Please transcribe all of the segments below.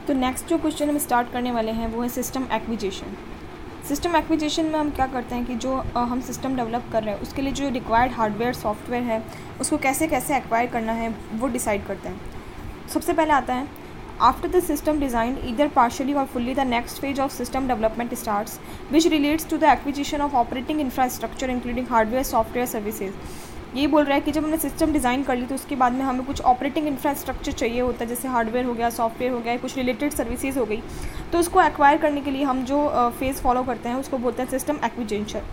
तो नेक्स्ट जो क्वेश्चन हम स्टार्ट करने वाले हैं वो है सिस्टम एक्विजिशन। सिस्टम एक्विजिशन में हम क्या करते हैं कि जो हम सिस्टम डेवलप कर रहे हैं उसके लिए जो रिक्वायर्ड हार्डवेयर सॉफ्टवेयर है उसको कैसे कैसे एक्वायर करना है वो डिसाइड करते हैं। सबसे पहले आता है after the system design either partially और fully the next phase of system development starts which relates to the acquisition of operating infrastructure including hardware software services. ये बोल रहा है कि जब हमने सिस्टम डिज़ाइन कर ली तो उसके बाद में हमें कुछ ऑपरेटिंग इंफ्रास्ट्रक्चर चाहिए होता है, जैसे हार्डवेयर हो गया, सॉफ्टवेयर हो गया, कुछ रिलेटेड सर्विसेज हो गई। तो उसको एक्वायर करने के लिए हम जो फेज़ फॉलो करते हैं उसको बोलते हैं सिस्टम एक्विजिशन।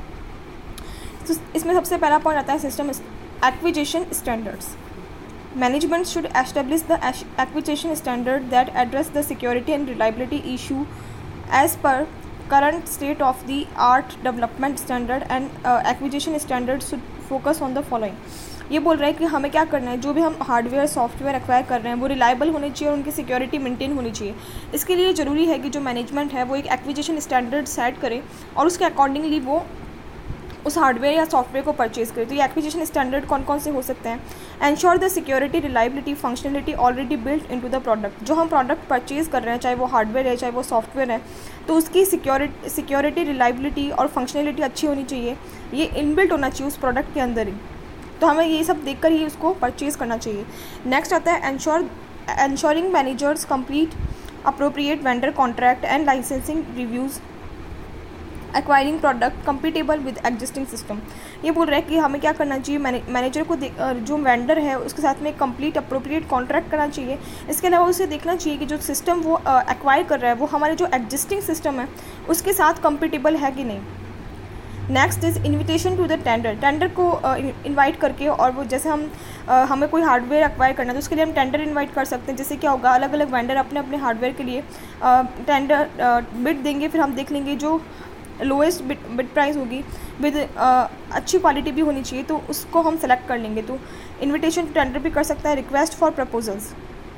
तो इसमें सबसे पहला पॉइंट आता है system acquisition standards. Management should establish the acquisition standard that address the security and reliability issue as per current state of the art development standard and acquisition standards should focus on the following। ये बोल रहा है कि हमें क्या करना है, जो भी हम हार्डवेयर सॉफ्टवेयर एक्वायर कर रहे हैं वो रिलायबल होनी चाहिए और उनकी सिक्योरिटी मेंटेन होनी चाहिए। इसके लिए ज़रूरी है कि जो मैनेजमेंट है वो एक एक्विजिशन स्टैंडर्ड सेट करे और उसके अकॉर्डिंगली वो उस हार्डवेयर या सॉफ्टवेयर को परचेज़ करें। तो ये एक्विजिशन स्टैंडर्ड कौन कौन से हो सकते हैं? Ensure the security, reliability, functionality already built into the product. जो हम प्रोडक्ट परचेज़ कर रहे हैं, चाहे वो हार्डवेयर है चाहे वो सॉफ्टवेयर है, तो उसकी सिक्योरिटी, रिलायबिलिटी और फंक्शनलिटी अच्छी होनी चाहिए। ये इनबिल्ट होना चाहिए उस प्रोडक्ट के अंदर ही। तो हमें ये सब देख कर ही उसको परचेज़ करना चाहिए। नेक्स्ट आता है ensuring managers complete appropriate vendor contract and licensing reviews acquiring product compatible with existing system. ये बोल रहा है कि हमें क्या करना चाहिए, मैनेजर को जो वेंडर है उसके साथ में कंप्लीट अप्रोप्रिएट कॉन्ट्रैक्ट करना चाहिए। इसके अलावा उसे देखना चाहिए कि जो सिस्टम वो एक्वायर कर रहा है वो हमारे जो एग्जिस्टिंग सिस्टम है उसके साथ कंपेटेबल है कि नहीं। Next is invitation to the tender को इनवाइट करके, और वो जैसे हमें कोई हार्डवेयर एक्वायर करना है तो उसके लिए हम टेंडर इनवाइट कर सकते हैं। जैसे क्या होगा, अलग अलग वेंडर अपने अपने हार्डवेयर के लिए टेंडर बिड देंगे, फिर हम देख लेंगे जो लोएस्ट बिड प्राइस होगी विद अच्छी क्वालिटी भी होनी चाहिए तो उसको हम सेलेक्ट कर लेंगे। तो इनविटेशन टू टेंडर भी कर सकता है। रिक्वेस्ट फॉर प्रपोजल्स,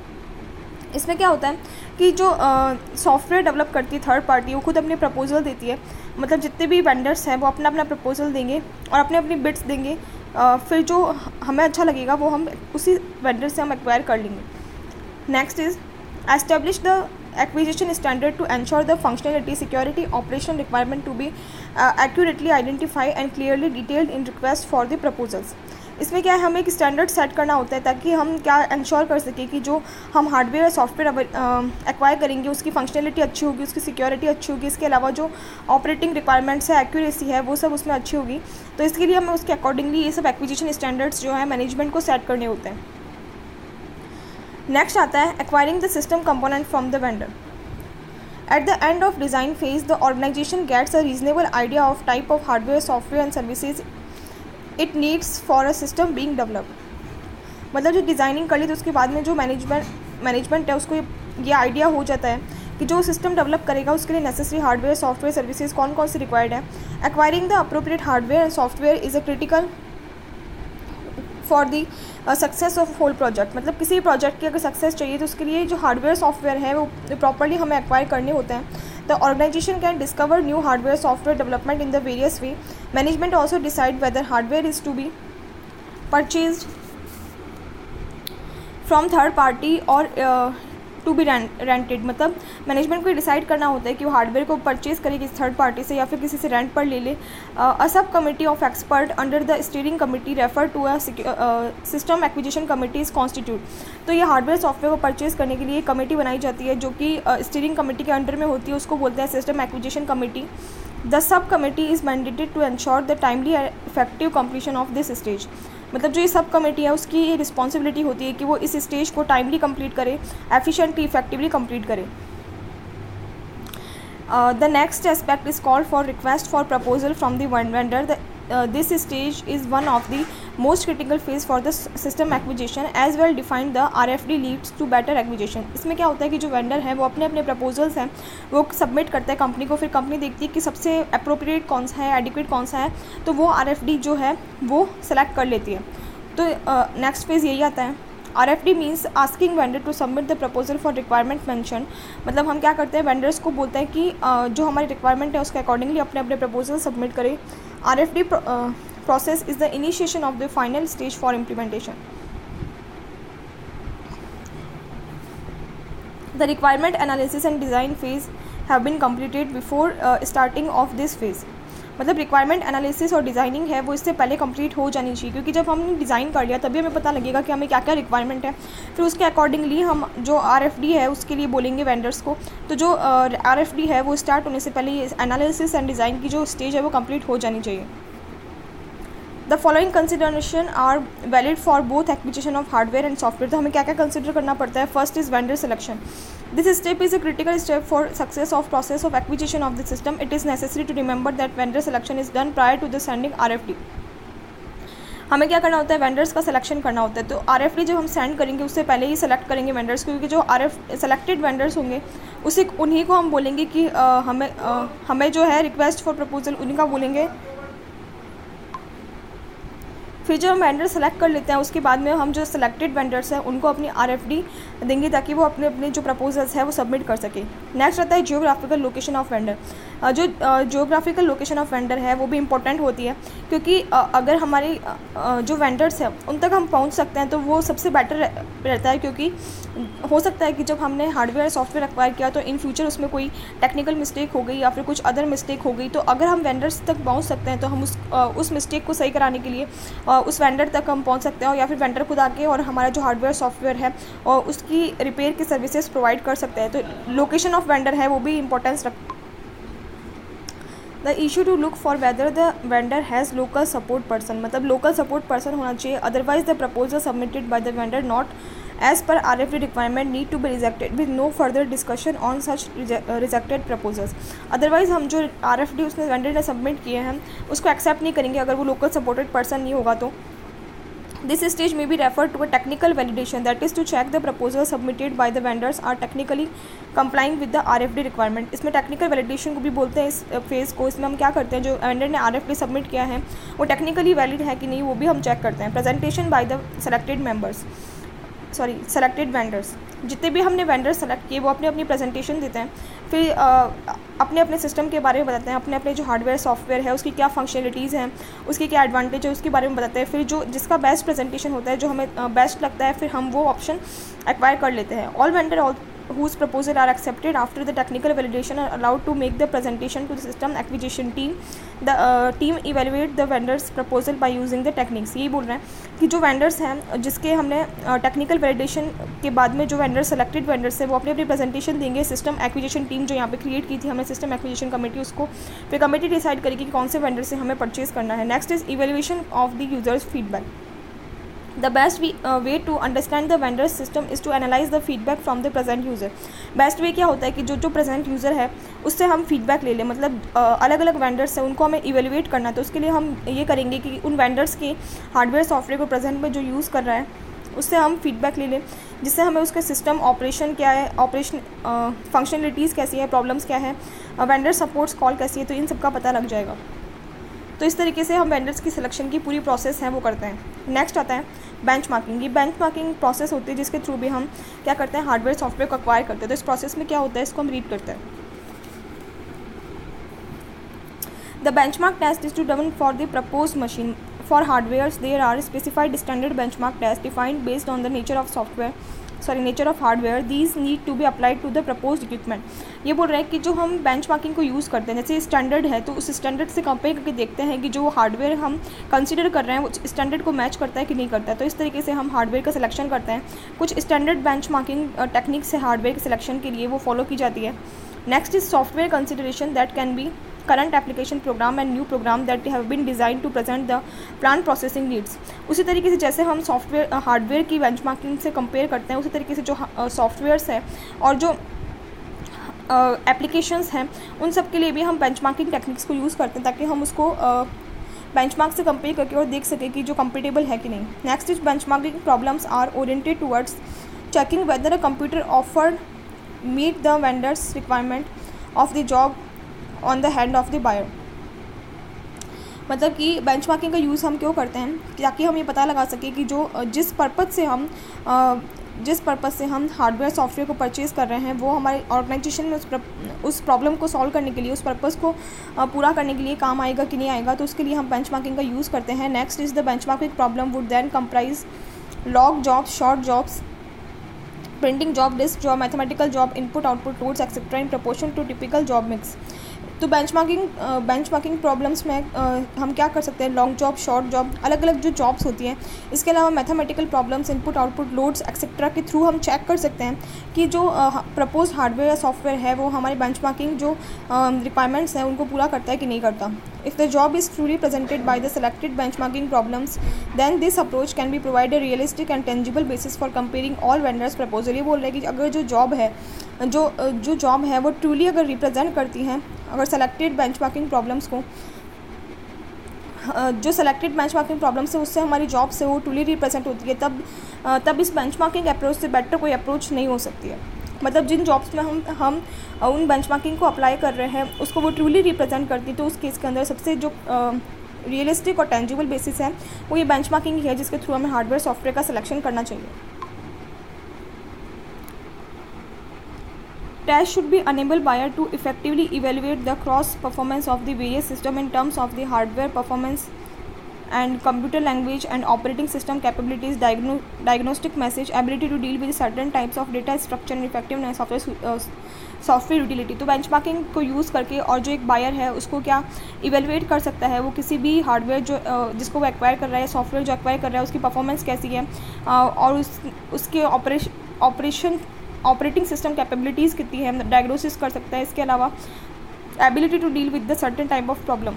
इसमें क्या होता है कि जो सॉफ्टवेयर डेवलप करती है थर्ड पार्टी, वो खुद अपने प्रपोजल देती है। मतलब जितने भी वेंडर्स हैं वो अपना अपना प्रपोजल देंगे और अपने अपनी बिड्स देंगे। फिर जो हमें अच्छा लगेगा वो हम उसी वेंडर से हम एक्वायर कर लेंगे। Next is establish the acquisition standard to ensure the functionality, security, operation requirement to be accurately identified and clearly detailed in request for the proposals। इसमें क्या है, हमें एक स्टैंडर्ड सेट करना होता है ताकि हम क्या इंश्योर कर सकें कि जो हम हार्डवेयर या सॉफ्टवेयर एक्वायर करेंगे उसकी फंक्शनलिटी अच्छी होगी, उसकी सिक्योरिटी अच्छी होगी, इसके अलावा जो ऑपरेटिंग रिक्वायरमेंट्स है, एक्यूरेसी है, वो सब उसमें अच्छी होगी। तो इसके लिए हमें उसके अकॉर्डिंगली ये सब एक्विजिशन स्टैंडर्ड्स जो है मैनेजमेंट को सेट करने होते हैं। नेक्स्ट आता है acquiring the system component from the vendor. At the end of design phase the organisation gets a reasonable idea of type of hardware, software and services it needs for a system being developed. मतलब जो designing कर ली तो उसके बाद में जो management है उसको ये आइडिया हो जाता है कि जो सिस्टम डेवलप करेगा उसके लिए नेसेसरी हार्डवेयर, सॉफ्टवेयर, सर्विसेज कौन कौन से रिक्वायर्ड है। Acquiring the appropriate hardware and software is a critical for the success of whole project. मतलब किसी भी प्रोजेक्ट की अगर सक्सेस चाहिए तो उसके लिए जो हार्डवेयर सॉफ्टवेयर है वो प्रॉपर्ली हमें एक्वायर करने होते हैं। The organisation can discover new hardware software development in the various way. Management also decide whether hardware is to be purchased from third party और टू बी रेंटेड। मतलब management को decide करना होता है कि वो हार्डवेयर को परचेज करे किसी थर्ड पार्टी से या फिर किसी से रेंट पर ले ले। A sub committee of expert under the steering committee refer to a system acquisition committee is constitute. तो ये हार्डवेयर सॉफ्टवेयर को परचेज करने के लिए एक कमेटी बनाई जाती है जो कि स्टीयरिंग कमेटी के अंडर में होती है, उसको बोलते हैं system acquisition committee. The sub committee is mandated to ensure the timely effective completion of this stage. मतलब जो ये सब कमेटी है उसकी ये रिस्पॉन्सिबिलिटी होती है कि वो इस स्टेज को टाइमली कंप्लीट करे, एफिशिएंटली, इफेक्टिवली कंप्लीट करे। The next aspect is called for request for proposal from the vendor. This stage is one of the most critical phase for the system acquisition as well defined the RFD leads to better acquisition. इसमें क्या होता है कि जो vendor है वो अपने अपने प्रपोजल्स हैं वो सबमिट करता है कंपनी को, फिर कंपनी देखती है कि सबसे अप्रोप्रिएट कौन सा है, एडिक्वेट कौन सा है, तो वो RFD जो है वो सेलेक्ट कर लेती है। तो नेक्स्ट फेज़ यही आता है। RFD means asking vendor to submit the proposal for requirement mention. मतलब हम क्या करते हैं, वेंडर्स को बोलते हैं कि जो हमारी रिक्वायरमेंट है उसके अकॉर्डिंगली अपने अपने प्रपोजल सबमिट करें। RFD process is the initiation of the final stage for implementation. The requirement analysis and design phase have been completed before starting of this phase. मतलब रिक्वायरमेंट एनालिसिस और designing है वो इससे पहले complete हो जानी चाहिए, क्योंकि जब हमने डिज़ाइन कर लिया तभी हमें पता लगेगा कि हमें क्या क्या रिक्वायरमेंट है। फिर उसके अकॉर्डिंगली हम जो RFD है उसके लिए बोलेंगे वेंडर्स को। तो जो RFD है वो स्टार्ट होने से पहले ये एनालिसिस एंड डिज़ाइन की जो स्टेज है वो कंप्लीट हो जानी चाहिए। The following consideration are valid for both acquisition of hardware and software. तो हमें क्या क्या कंसिडर करना पड़ता है। First is vendor selection. This step is a critical step for success of process of acquisition of the system. It is necessary to remember that vendor selection is done prior to the sending RFD. हमें क्या करना होता है, vendors का selection करना होता है। तो RFD जब हम सेंड करेंगे उससे पहले ही सेलेक्ट करेंगे वेंडर्स, क्योंकि जो सेलेक्टेड वेंडर्स होंगे उन्हीं को हम बोलेंगे कि हमें जो है रिक्वेस्ट फॉर प्रपोजल उन्हीं का बोलेंगे। फिर जब हम वेंडर सेलेक्ट कर लेते हैं उसके बाद में हम जो सिलेक्टेड वेंडर्स हैं उनको अपनी RFD देंगे ताकि वो अपने जो प्रपोजल्स है वो सबमिट कर सके। नेक्स्ट आता है जियोग्राफिकल लोकेशन ऑफ वेंडर। जो जियोग्राफिकल लोकेशन ऑफ वेंडर है वो भी इम्पोर्टेंट होती है, क्योंकि अगर हमारे जो वेंडर्स हैं उन तक हम पहुंच सकते हैं तो वो सबसे बेटर रहता है, क्योंकि हो सकता है कि जब हमने हार्डवेयर सॉफ्टवेयर एक्वायर किया तो इन फ्यूचर उसमें कोई टेक्निकल मिस्टेक हो गई या फिर कुछ अदर मिस्टेक हो गई। तो अगर हम वेंडर्स तक पहुंच सकते हैं तो हम उस मिस्टेक को सही कराने के लिए उस वेंडर तक हम पहुंच सकते हैं, या फिर वेंडर खुद आके और हमारा जो हार्डवेयर सॉफ्टवेयर है और उसकी रिपेयर की सर्विसेज प्रोवाइड कर सकते हैं। तो लोकेशन ऑफ वेंडर है वो भी इंपॉर्टेंस रखता है। The issue to look for whether the vendor has local support person. मतलब लोकल सपोर्ट पर्सन होना चाहिए, otherwise the proposal submitted by the vendor not as per RFD requirement need to be rejected with no further discussion on such rejected proposals. Otherwise हम जो RFD उसने vendor ने submit किए हैं उसको accept नहीं करेंगे अगर वो लोकल सपोर्टेड पर्सन नहीं होगा तो। This stage may be referred to a technical validation, that is to check the proposal submitted by the vendors are technically complying with the RFD requirement। इसमें टेक्निकल वैलिडेशन को भी बोलते हैं इस phase को। इसमें हम क्या करते हैं, जो वेंडर ने RFD सबमिट किया है वो टेक्निकली वैलिड है कि नहीं वो भी हम चेक करते हैं। Presentation by the selected vendors. जितने भी हमने वेंडर सेलेक्ट किए वो अपनी अपनी प्रेजेंटेशन देते हैं, फिर अपने अपने सिस्टम के बारे में बताते हैं, अपने अपने जो हार्डवेयर सॉफ्टवेयर है उसकी क्या फंक्शनलिटीज़ हैं, उसकी क्या एडवांटेज है उसके बारे में बताते हैं। फिर जिसका बेस्ट प्रेजेंटेशन होता है, जो हमें बेस्ट लगता है, फिर हम वो ऑप्शन एक्वायर कर लेते हैं। All vendor whose proposal are accepted after the technical validation are allowed to make the presentation to the system acquisition team. The team evaluate the vendor's proposal by using the techniques। यही बोल रहे हैं कि जो vendors हैं जिसके हमने technical validation के बाद में जो वेंडर सेलेक्टेड वेंडर्स हैं वो अपनी अपनी प्रेजेंटेशन देंगे। सिस्टम एक्विजिशन टीम जो यहाँ पे क्रिएट की थी हमने सिस्टम एक्विजिशन कमेटी, उसको फिर कमेटी डिसाइड करेगी कि कौन से वेंडर से हमें परचेज करना है। Next is evaluation of the users feedback. The best way to understand the vendor's system is to analyze the feedback from the present user। Best way क्या होता है कि जो प्रेजेंट यूज़र है उससे हम फीडबैक ले लें। मतलब अलग अलग वेंडर्स हैं उनको हमें इवेल्युएट करना है, तो उसके लिए हम ये करेंगे कि उन वेंडर्स के हार्डवेयर सॉफ्टवेयर को प्रेजेंट में जो यूज़ कर रहा है उससे हम फीडबैक ले लें, जिससे हमें उसका सिस्टम ऑपरेशन क्या है, ऑपरेशन फंक्शनलिटीज़ कैसी है, प्रॉब्लम्स क्या है, वेंडर सपोर्ट्स कॉल कैसी है, तो इन सब का पता लग जाएगा। तो इस तरीके से हम वेंडर्स की सिलेक्शन की पूरी प्रोसेस है वो करते हैं। नेक्स्ट आता है बेंचमार्किंग। ये बेंचमार्किंग प्रोसेस होती है जिसके थ्रू भी हम क्या करते हैं, हार्डवेयर सॉफ्टवेयर को एक्वायर करते हैं। तो इस प्रोसेस में क्या होता है इसको हम रीड करते हैं। The benchmark test is to done for the propose machine for hardware there are specified standard benchmark test defined based on the nature of hardware these need to be applied to the propose equipment. ये बोल रहे हैं कि जो हम benchmarking को use करते हैं, जैसे स्टैंडर्ड है तो उस स्टैंडर्ड से कंपेयर करके देखते हैं कि जो हार्डवेयर हम कंसीडर कर रहे हैं वो स्टैंडर्ड को मैच करता है कि नहीं करता है। तो इस तरीके से हम हार्डवेयर का सिलेक्शन करते हैं। कुछ स्टैंडर्ड बेंचमार्किंग टेक्निक से हार्डवेयर के सिलेक्शन के लिए वो फॉलो की जाती है। Next is software consideration that can be current application program and new program that have been designed to present the plant processing needs। उसी तरीके से जैसे हम सॉफ्टवेयर हार्डवेयर की बेंचमार्किंग से कंपेयर करते हैं उसी तरीके से जो सॉफ्टवेयर्स है और जो एप्लीकेशंस हैं उन सब के लिए भी हम बेंचमार्किंग टेक्निक्स को यूज़ करते हैं ताकि हम उसको बेंचमार्क से कंपेयर करके और देख सकें कि जो कंपेटेबल है कि नहीं। Next is benchmarking problems are oriented towards checking whether a computer offered meet the vendors requirement of the job on the hand of the buyer. मतलब कि बेंचमार्किंग का यूज़ हम क्यों करते हैं, ताकि हम ये पता लगा सकें कि जो जिस पर्पज़ से हम हार्डवेयर सॉफ्टवेयर को परचेज़ कर रहे हैं वो हमारे ऑर्गेनाइजेशन में उस प्रॉब्लम को सॉल्व करने के लिए, उस पर्पज़ को पूरा करने के लिए काम आएगा कि नहीं आएगा। तो उसके लिए हम बेंचमार्किंग का यूज़ करते हैं। Next is the benchmarking problem would then comprise long jobs, short jobs, printing job list, job mathematical job, input output loads etcetera in proportion to typical job mix. तो बेंचमार्किंग प्रॉब्लम्स में हम क्या कर सकते हैं, long job, short job, अलग अलग जो जॉब्स होती हैं। इसके अलावा mathematical problems, input output loads etcetera के थ्रू हम चेक कर सकते हैं कि जो प्रपोज हार्डवेयर या सॉफ्टवेयर है वो हमारे बेंचमार्किंग जो रिक्वायरमेंट्स हैं उनको पूरा करता है कि नहीं करता। If the job is truly presented by the selected benchmarking problems then this approach can be provide a realistic and tangible basis for comparing all vendors proposal. ये बोल रहे हैं कि अगर जो जॉब है वो ट्रूली अगर रिप्रेजेंट करती हैं, अगर सेलेक्टेड बेंचमार्किंग प्रॉब्लम्स को जो सेलेक्टेड बेंचमार्किंग प्रॉब्लम्स है उससे हमारी जॉब से वो ट्रूली रिप्रेजेंट होती है, तब इस बेंचमार्किंग अप्रोच से बेटर कोई अप्रोच नहीं हो सकती है। मतलब जिन जॉब्स में हम उन बेंचमार्किंग को अप्लाई कर रहे हैं उसको वो ट्रूली रिप्रेजेंट करती है, तो उस केस के अंदर सबसे जो रियलिस्टिक और टेंजिबल बेसिस है वो ये बेंचमार्किंग ही है, जिसके थ्रू हमें हार्डवेयर सॉफ्टवेयर का सिलेक्शन करना चाहिए। Test should be enable buyer to effectively evaluate the cross performance of the various system in terms of the hardware performance and computer language and operating system capabilities, diagnostic message, ability to deal with certain types of data structure and effectiveness of the software utility. तो benchmarking को use करके और जो एक buyer है उसको क्या evaluate कर सकता है, वो किसी भी हार्डवेयर जो जिसको वो एक्वायर कर रहा है, सॉफ्टवेयर जो एक्वायर कर रहा है उसकी परफॉर्मेंस कैसी है और उसके ऑपरेटिंग सिस्टम कैपेबिलिटीज़ कितनी है, डायग्नोसिस कर सकता है। इसके अलावा ability to deal with the certain type of problem,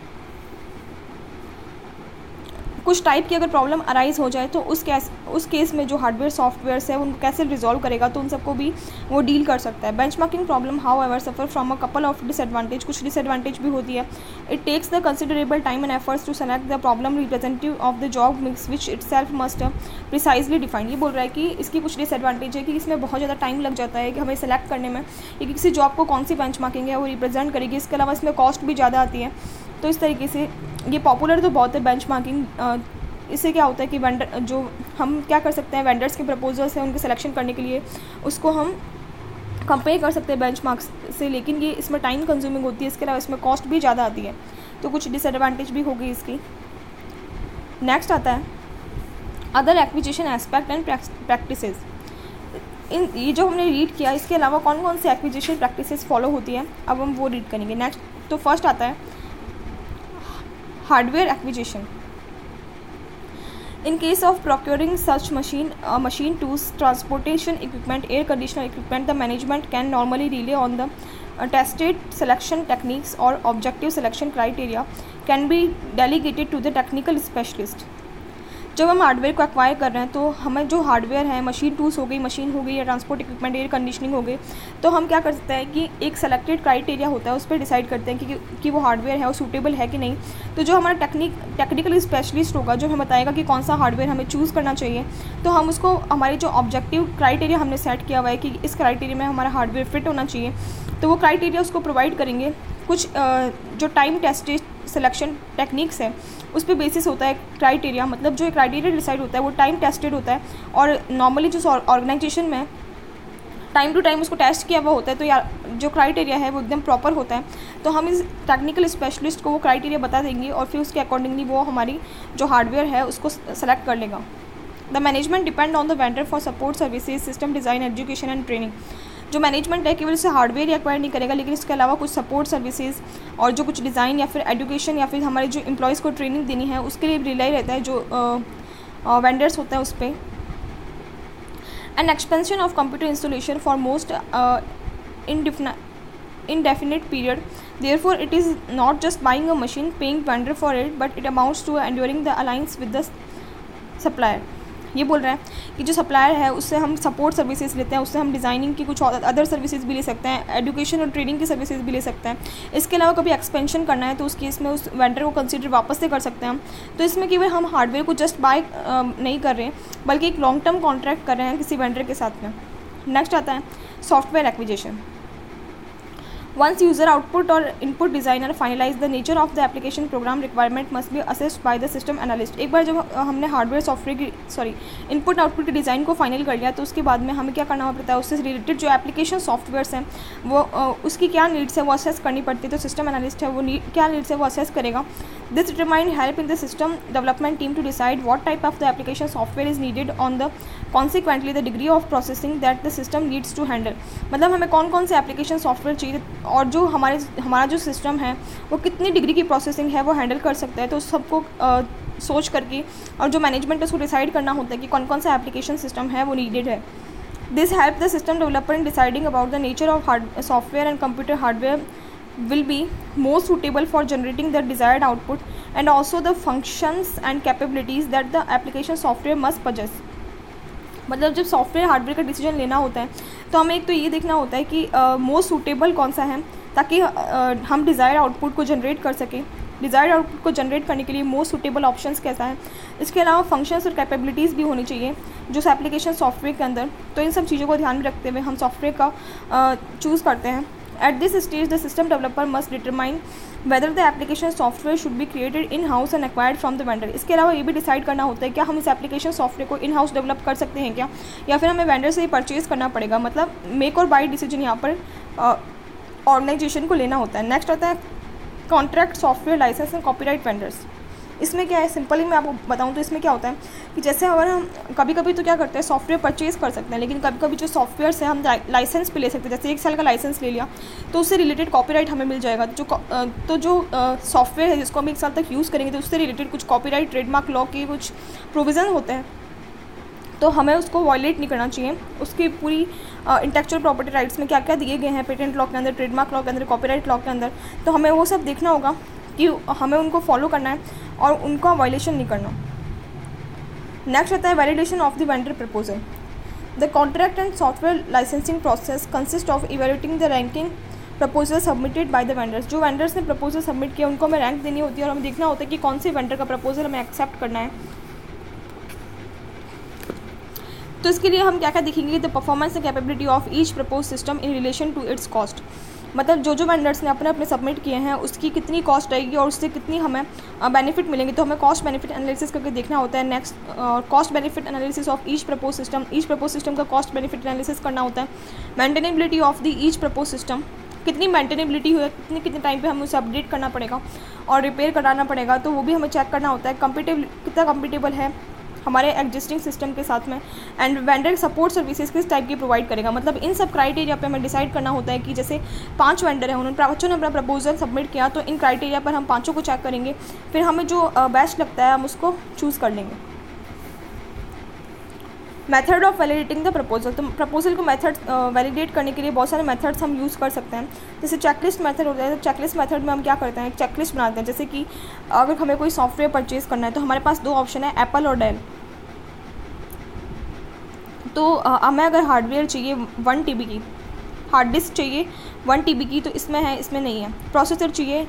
कुछ टाइप की अगर प्रॉब्लम अराइज हो जाए तो उस केस में जो हार्डवेयर सॉफ्टवेयर्स है उनको कैसे रिजॉल्व करेगा, तो उन सबको भी वो डील कर सकता है। Benchmarking problem however suffer from a couple of disadvantage, कुछ डिसएडवांटेज भी होती है। It takes the considerable time and efforts to select the problem representative of the job mix which itself must precisely defined. ये बोल रहा है कि इसकी कुछ डिसएडवांटेज है कि इसमें बहुत ज़्यादा टाइम लग जाता है कि हमें सेलेक्ट करने में कि किसी जॉब को कौन सी बेंचमार्किंग है वो रिप्रेजेंट करेगी। इसके अलावा इसमें कॉस्ट भी ज़्यादा आती है। तो इस तरीके से ये पॉपुलर तो बहुत है बेंचमार्किंग। इससे क्या होता है कि वेंडर जो हम क्या कर सकते हैं, वेंडर्स के प्रपोजल्स हैं उनके सिलेक्शन करने के लिए उसको हम कंपेयर कर सकते हैं बेंचमार्क्स से, लेकिन ये इसमें टाइम कंज्यूमिंग होती है। इसके अलावा इसमें कॉस्ट भी ज़्यादा आती है, तो कुछ डिसएडवांटेज भी होगी इसकी। नेक्स्ट आता है other acquisition aspect and practices. ये जो हमने रीड किया इसके अलावा कौन कौन सी एक्विजिशन प्रैक्टिसेस फॉलो होती है, अब हम वो रीड करेंगे। नेक्स्ट तो फर्स्ट आता है hardware acquisition. In case of procuring such machine tools, transportation equipment, air conditioner equipment, the management can normally rely on the tested selection techniques or objective selection criteria can be delegated to the technical specialist। जब हम hardware को acquire कर रहे हैं तो हमें जो hardware है, मशीन टूल्स हो गई या ट्रांसपोर्ट इक्विपमेंट, एयर कंडीशनिंग हो गई, तो हम क्या कर सकते हैं कि एक सेलेक्टेड क्राइटेरिया होता है उस पर डिसाइड करते हैं कि वो हार्डवेयर है वो सूटेबल है कि नहीं। तो जो हमारा टेक्निकल स्पेशलिस्ट होगा जो हमें बताएगा कि कौन सा हार्डवेयर हमें चूज़ करना चाहिए, तो हम उसको हमारे जो ऑब्जेक्टिव क्राइटेरिया हमने सेट किया हुआ है कि इस क्राइटेरिया में हमारा हार्डवेयर फिट होना चाहिए, तो वो क्राइटेरिया उसको प्रोवाइड करेंगे। कुछ जो टाइम टेस्टेड सिलेक्शन टेक्निक्स है उस पर बेसिस होता है क्राइटेरिया, मतलब जो क्राइटेरिया डिसाइड होता है वो टाइम टेस्टेड होता है और नॉर्मली जो ऑर्गेनाइजेशन में टाइम टू टाइम उसको टेस्ट किया हुआ होता है, तो यार जो क्राइटेरिया है वो एकदम प्रॉपर होता है। तो हम इस टेक्निकल स्पेशलिस्ट को वो क्राइटेरिया बता देंगे और फिर उसके अकॉर्डिंगली वो हमारी जो हार्डवेयर है उसको सेलेक्ट कर लेगा। The management depend on the vendor for support services, system design, education and training. जो मैनेजमेंट है केवल से हार्डवेयर ही एक्वायर नहीं करेगा, लेकिन इसके अलावा कुछ सपोर्ट सर्विसेज और जो कुछ डिज़ाइन या फिर एजुकेशन या फिर हमारे जो एम्प्लॉयज़ को ट्रेनिंग देनी है उसके लिए रिलाई रहता है जो वेंडर्स होता है उस पर। And expansion of computer installation for most indefinite period, therefore it is not just buying a machine, paying vendor for it, but it amounts to enduring the alliance with the supplier। ये बोल रहा है कि जो supplier है उससे हम support services लेते हैं, उससे हम डिज़ाइनिंग की कुछ अदर सर्विसेज भी ले सकते हैं, एजुकेशन और ट्रेनिंग की सर्विसेज भी ले सकते हैं। इसके अलावा कभी एक्सपेंशन करना है तो उस केस में उस वेंडर को कंसीडर वापस से कर सकते हैं हम। तो इसमें केवल हम हार्डवेयर को जस्ट बाय नहीं कर रहे हैं बल्कि एक लॉन्ग टर्म कॉन्ट्रैक्ट कर रहे हैं किसी वेंडर के साथ में। नेक्स्ट आता है software acquisition. Once user output or input designer finalize the nature of the application, program requirement must be assessed by the system analyst। एक बार जब हमने हार्डवेयर सॉफ्टवेयर की इनपुट आउटपुट के डिज़ाइन को फाइनल कर लिया तो उसके बाद में हमें क्या करना पड़ता है, उससे रिलेटेड जो एप्लीकेशन सॉफ्टवेयर्स हैं वो उसकी क्या नीड्स है वो असेस करनी पड़ती है। तो सिस्टम एनालिस्ट है वो क्या नीड्स है वो असेस करेगा This determine help in the system development team to decide what type of the application software is needed on the consequently the degree of processing that the system needs to handle. मतलब हमें कौन कौन से application software चाहिए और जो हमारा जो सिस्टम है वो कितनी डिग्री की प्रोसेसिंग है वो हैंडल कर सकता है, तो सबको सोच करके और जो मैनेजमेंट है उसको डिसाइड करना होता है कि कौन कौन सा एप्लीकेशन सिस्टम है वो नीडेड है. This help the system developer in deciding about the nature of software and computer hardware will be more suitable for generating the desired output and also the functions and capabilities that the application software must possess. मतलब जब software hardware का decision लेना होता है तो हमें एक तो ये देखना होता है कि मोस्ट सूटेबल कौन सा है ताकि हम डिज़ायर्ड आउटपुट को जनरेट कर सकें. डिज़ायर्ड आउटपुट को जनरेट करने के लिए मोस्ट सूटेबल ऑप्शंस कैसा है. इसके अलावा फंक्शंस और कैपेबिलिटीज़ भी होनी चाहिए जो एप्लीकेशन सॉफ्टवेयर के अंदर. तो इन सब चीज़ों को ध्यान में रखते हुए हम सॉफ्टवेयर का चूज़ करते हैं. At this stage, the system developer must determine whether the application software should be created in-house and acquired from the vendor. इसके अलावा ये भी डिसाइड करना होता है क्या हम इस एप्लीकेशन सॉफ्टवेयर को इन हाउस डेवलप कर सकते हैं क्या, या फिर हमें वेंडर से ही परचेज़ करना पड़ेगा. मतलब मेक और बाई डिसीजन यहाँ पर ऑर्गेनाइजेशन को लेना होता है. नेक्स्ट होता है contract software license and copyright vendors. इसमें क्या है, सिंपली मैं आपको बताऊं तो इसमें क्या होता है कि जैसे अगर हम कभी कभी तो क्या करते हैं सॉफ्टवेयर परचेज़ कर सकते हैं, लेकिन कभी कभी जो सॉफ्टवेयर से हम लाइसेंस पे ले सकते हैं. जैसे 1 साल का लाइसेंस ले लिया तो उससे रिलेटेड कॉपीराइट हमें मिल जाएगा. तो जो सॉफ्टवेयर है जिसको हम 1 साल तक यूज़ करेंगे तो उससे रिलेटेड कुछ कॉपीराइट ट्रेडमार्क लॉ के कुछ प्रोविज़न होते हैं, तो हमें उसको वॉयलेट नहीं करना चाहिए. उसकी पूरी इंटेलेक्चुअल प्रॉपर्टी राइट्स में क्या क्या दिए गए हैं पेटेंट लॉ के अंदर, ट्रेडमार्क लॉ के अंदर, कॉपीराइट लॉ के अंदर, तो हमें वो सब देखना होगा कि हमें उनको फॉलो करना है और उनका वायलेशन नहीं करना. नेक्स्ट आता है validation of the vendor proposal. The contract and software licensing process consist of evaluating the ranking proposal submitted by the vendors. जो वेंडर्स ने प्रपोजल सबमिट किया उनको हमें रैंक देनी होती है और हमें देखना होता है कि कौन से वेंडर का प्रपोजल हमें एक्सेप्ट करना है. तो इसके लिए हम क्या क्या देखेंगे, the performance and capability of each propose system in relation to its cost. मतलब जो वेंडर्स ने अपने सबमिट किए हैं उसकी कितनी कॉस्ट आएगी और उससे कितनी हमें बेनिफिट मिलेंगे, तो हमें कॉस्ट बेनिफिट एनालिसिस करके देखना होता है. Next cost benefit analysis of each propose system. Each propose system का कॉस्ट बेनिफिट एनालिसिस करना होता है. Maintainability of the each propose system, कितनी मेंटेनेबिलिटी है, कितने टाइम पे हमें उसे अपडेट करना पड़ेगा और रिपेयर कराना पड़ेगा, तो वो भी हमें चेक करना होता है. कितना कंपेटेबल है हमारे एग्जिस्टिंग सिस्टम के साथ में. एंड वेंडर सपोर्ट सर्विसेज किस टाइप की प्रोवाइड करेगा. मतलब इन सब क्राइटेरिया पे हमें डिसाइड करना होता है कि जैसे 5 वेंडर हैं, उन्होंने पाँचों ने अपना प्रपोजल सबमिट किया, तो इन क्राइटेरिया पर हम पाँचों को चेक करेंगे, फिर हमें जो बेस्ट लगता है हम उसको चूज़ कर लेंगे. Method of validating the proposal. तो प्रपोजल को मेथड वैलिडेट करने के लिए बहुत सारे मेथड्स हम यूज़ कर सकते हैं. जैसे चेकलिस्ट मेथड होता है. तो चेकलिस्ट मेथड में हम क्या करते हैं, एक चेकलिस्ट बनाते हैं. जैसे कि अगर हमें कोई सॉफ्टवेयर परचेज़ करना है तो हमारे पास 2 ऑप्शन है, एप्पल और डेल. तो हमें अगर हार्डवेयर चाहिए 1 TB की, हार्ड डिस्क चाहिए 1 TB की, तो इसमें है, इसमें नहीं है. प्रोसेसर चाहिए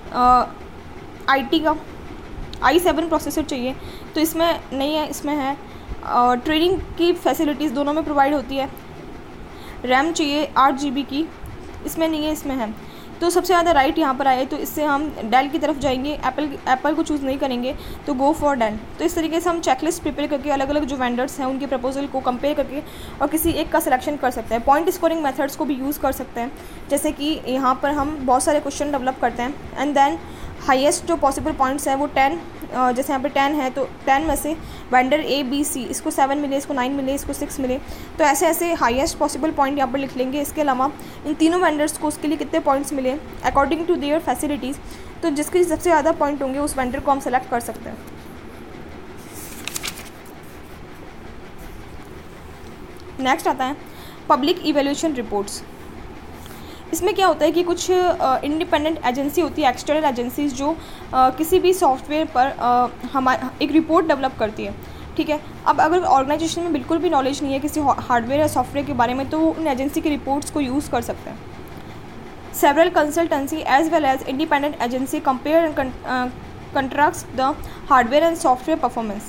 IT का i7 प्रोसेसर चाहिए, तो इसमें नहीं है, इसमें है. ट्रेडिंग की फैसिलिटीज़ दोनों में प्रोवाइड होती है. रैम चाहिए 8 GB की, इसमें नहीं है, इसमें है. तो सबसे ज़्यादा राइट यहाँ पर आए तो इससे हम डेल की तरफ जाएंगे. एप्पल को चूज़ नहीं करेंगे तो गो फॉर डेल. तो इस तरीके से हम चेकलिस्ट प्रिपेयर करके अलग अलग जो वेंडर्स हैं उनके प्रपोजल को कंपेयर करके और किसी एक का सिलेक्शन कर सकते हैं. पॉइंट स्कोरिंग मेथड्स को भी यूज़ कर सकते हैं. जैसे कि यहाँ पर हम बहुत सारे क्वेश्चन डेवलप करते हैं एंड देन हाईएस्ट जो पॉसिबल पॉइंट्स हैं वो 10, जैसे यहाँ पे 10 है तो 10 में से वेंडर ABC, इसको 7 मिले, इसको 9 मिले, इसको 6 मिले, तो ऐसे ऐसे हाईएस्ट पॉसिबल पॉइंट यहाँ पर लिख लेंगे. इसके अलावा इन तीनों वेंडर्स को उसके लिए कितने पॉइंट्स मिले अकॉर्डिंग टू देयर फैसिलिटीज़, तो जिसके सबसे ज़्यादा पॉइंट होंगे उस वेंडर को हम सेलेक्ट कर सकते हैं. नेक्स्ट आता है पब्लिक इवैल्यूएशन रिपोर्ट्स. इसमें क्या होता है कि कुछ इंडिपेंडेंट एजेंसी होती है, एक्सटर्नल एजेंसीज, जो किसी भी सॉफ्टवेयर पर एक रिपोर्ट डेवलप करती है. ठीक है. अब अगर ऑर्गेनाइजेशन में बिल्कुल भी नॉलेज नहीं है किसी हार्डवेयर या सॉफ्टवेयर के बारे में, तो वो उन एजेंसी की रिपोर्ट्स को यूज़ कर सकते हैं. Several consultancy as well as independent agency compare and contrast the hardware and software performance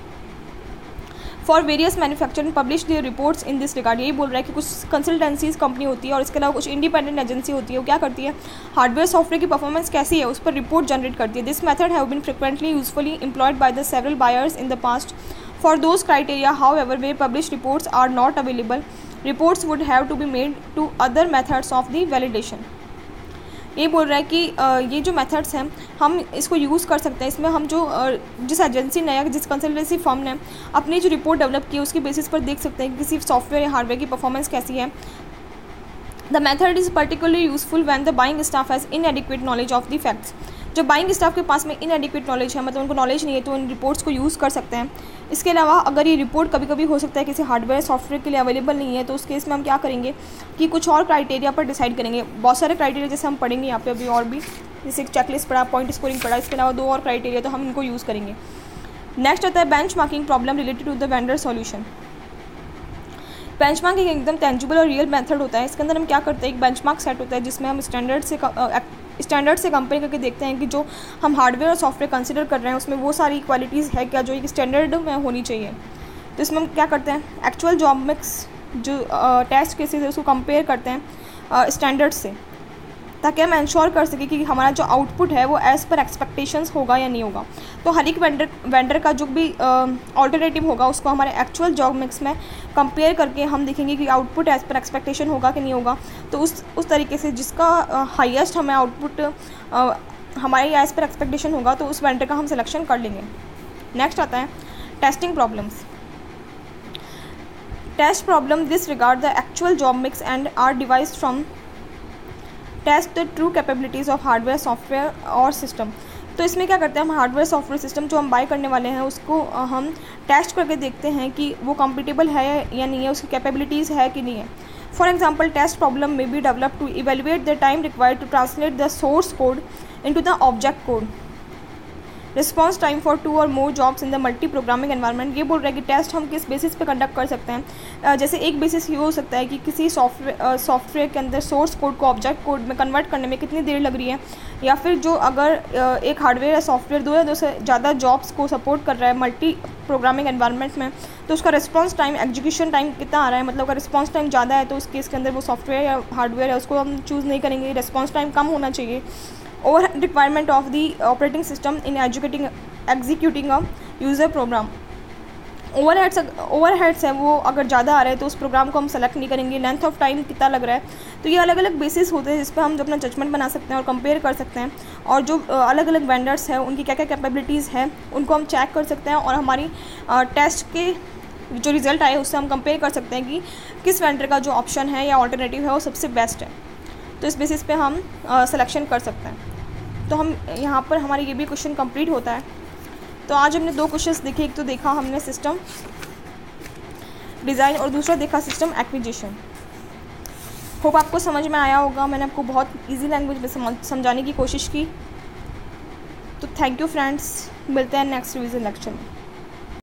for various manufacturing publish the reports in this regard. यही बोल रहा है कि कुछ कंसल्टेंसीज कंपनी होती है और इसके अलावा कुछ इंडिपेंडेंट एजेंसी होती है, वो क्या करती है, हार्डवेयर सॉफ्टवेयर की परफॉर्मेंस कैसी है उस पर रिपोर्ट जनरेट करती है. This method have been frequently usefully employed by the several buyers in the past for those criteria. However where publish reports are not available, reports would have to be made to other methods of the validation. ये बोल रहा है कि ये जो methods हैं हम इसको यूज़ कर सकते हैं। इसमें हम जो जिस एजेंसी ने या जिस कंसल्टेंसी फर्म ने अपनी जो रिपोर्ट डेवलप की है उसके बेसिस पर देख सकते हैं कि किसी सॉफ्टवेयर या हार्डवेयर की परफॉर्मेंस कैसी है। The method is particularly useful when the buying staff has inadequate knowledge of the facts. जब बाइंग स्टाफ के पास में इनएडिक्वेट नॉलेज है, मतलब उनको नॉलेज नहीं है, तो इन रिपोर्ट्स को यूज़ कर सकते हैं। इसके अलावा अगर ये रिपोर्ट कभी कभी हो सकता है किसी हार्डवेयर सॉफ्टवेयर के लिए अवेलेबल नहीं है, तो उस केस में हम क्या करेंगे कि कुछ और क्राइटेरिया पर डिसाइड करेंगे। बहुत सारे क्राइटेरिया जैसे हम पढ़ेंगे यहाँ पे अभी, और भी जैसे एक चेकलिस्ट पढ़ा, पॉइंट स्कोरिंग पढ़ा, इसके अलावा 2 और क्राइटेरिया, तो हम इनको यूज़ करेंगे। नेक्स्ट आता है benchmarking problem related to the vendor solution. Benchmarking एकदम टेंजिबल और रियल मेथड होता है। इसके अंदर हम क्या करते हैं, एक बेंचमार्क सेट होता है जिसमें हम स्टैंडर्ड से कंपेयर करके देखते हैं कि जो हम हार्डवेयर और सॉफ्टवेयर कंसिडर कर रहे हैं उसमें वो सारी क्वालिटीज़ है क्या जो एक स्टैंडर्ड में होनी चाहिए। तो इसमें हम क्या करते हैं, एक्चुअल जॉब मिक्स जो टेस्ट केसेस है उसको कंपेयर करते हैं स्टैंडर्ड से, ताकि हम इंश्योर कर सकें कि हमारा जो आउटपुट है वो एज़ पर एक्सपेक्टेशंस होगा या नहीं होगा। तो हर एक वेंडर का जो भी ऑल्टरनेटिव होगा उसको हमारे एक्चुअल जॉब मिक्स में कंपेयर करके हम देखेंगे कि आउटपुट एज़ पर एक्सपेक्टेशन होगा कि नहीं होगा। तो उस तरीके से जिसका हाईएस्ट हमें आउटपुट हमारे एज़ पर एक्सपेक्टेशन होगा तो उस वेंडर का हम सिलेक्शन कर लेंगे। नेक्स्ट आता है testing problems. Test problem this regard the actual job mix and are devised from test the true capabilities of hardware software और सिस्टम। तो इसमें क्या करते हैं, हम हार्डवेयर सॉफ्टवेयर सिस्टम जो हम बाय करने वाले हैं उसको हम टेस्ट करके देखते हैं कि वो कंपेटेबल है या नहीं है, उसकी कैपेबिलिटीज़ है कि नहीं है। फॉर एग्जांपल टेस्ट प्रॉब्लम में be develop to evaluate the time required to translate the source code into the object code, response time for 2 or more jobs in the multi programming environment. ये बोल रहा है कि test हम किस basis पे conduct कर सकते हैं। जैसे एक बेसिस ये हो सकता है कि किसी सॉफ्टवेयर के अंदर सोर्स कोड को ऑब्जेक्ट कोड में कन्वर्ट करने में कितनी देर लग रही है, या फिर जो अगर एक हार्डवेयर या सॉफ्टवेयर 2 या 2 से ज़्यादा जॉब्स को सपोर्ट कर रहा है मल्टी प्रोग्रामिंग एनवायरनमेंट में, तो उसका रिस्पॉन्स टाइम, एग्जीक्यूशन टाइम कितना आ रहा है। मतलब अगर रिस्पॉन्स टाइम ज़्यादा है तो उस केस के अंदर वो सॉफ्टवेयर या हार्डवेयर है उसको हम चूज़ नहीं करेंगे, रिस्पॉन्स टाइम कम होना चाहिए। Over requirement of the operating system in executing a user program. Overheads है वो अगर ज़्यादा आ रहे हैं तो उस प्रोग्राम को हम सेलेक्ट नहीं करेंगे। लेंथ ऑफ टाइम कितना लग रहा है, तो ये अलग अलग बेसिस होते हैं जिस पर हम जो अपना जजमेंट बना सकते हैं और कंपेयर कर सकते हैं। और जो अलग अलग वेंडर्स हैं उनकी क्या क्या कैपेबिलिटीज़ है उनको हम चेक कर सकते हैं, और हमारी टेस्ट के जो रिज़ल्ट आए उससे हम कंपेयर कर सकते हैं कि किस वेंडर का जो ऑप्शन है या ऑल्टरनेटिव है वो सबसे बेस्ट है। तो इस बेसिस पे हम सिलेक्शन कर सकते हैं। तो हम यहाँ पर हमारे ये भी क्वेश्चन कंप्लीट होता है। तो आज हमने 2 क्वेश्चंस देखे, एक तो देखा हमने सिस्टम डिज़ाइन और दूसरा देखा सिस्टम एक्विजिशन। होप आपको समझ में आया होगा, मैंने आपको बहुत इजी लैंग्वेज में समझाने की कोशिश की। तो थैंक यू फ्रेंड्स, मिलते हैं नेक्स्ट रिवीजन लेक्चर में।